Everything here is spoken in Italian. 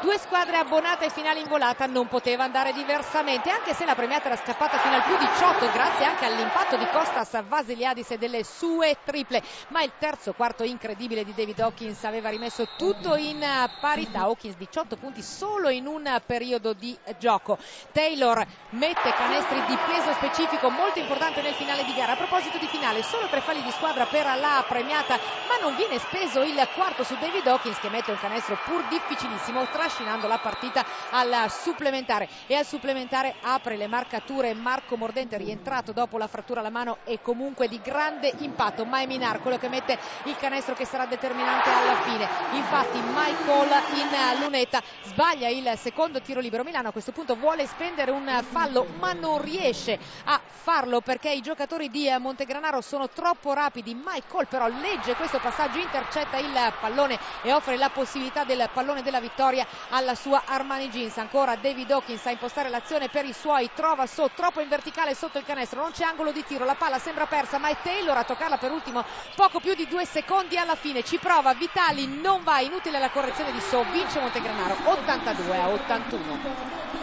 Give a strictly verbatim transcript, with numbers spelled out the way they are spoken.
Due squadre abbonate ai finali in volata, non poteva andare diversamente, anche se la premiata era scappata fino al più diciotto grazie anche all'impatto di Kostas Vasiliadis e delle sue triple, ma il terzo quarto incredibile di David Hawkins aveva rimesso tutto in parità. Hawkins diciotto punti solo in un periodo di gioco. Taylor mette canestri di peso specifico molto importante nel finale di gara. A proposito di finale, solo tre falli di squadra per la premiata, ma non viene speso il quarto su David Hawkins, che mette un canestro pur difficilissimo, trascinando la partita al supplementare. E al supplementare apre le marcature Marco Mordente, rientrato dopo la frattura alla mano e comunque di grande impatto. Ma è Minar quello che mette il canestro che sarà determinante alla fine. Infatti Michael in lunetta sbaglia il secondo tiro libero. Milano a questo punto vuole spendere un fallo, ma non riesce a farlo perché i giocatori di Montegranaro sono troppo rapidi. Michael però legge questo passaggio, intercetta il pallone e offre la possibilità del pallone della vittoria alla sua Armani Jeans. Ancora David Hawkins a impostare l'azione per i suoi, trova so, troppo in verticale sotto il canestro, non c'è angolo di tiro, la palla sembra persa, ma è Taylor a toccarla per ultimo, poco più di due secondi alla fine. Ci prova Vitali, non va, inutile la correzione di So, vince Montegranaro ottantadue a ottantuno.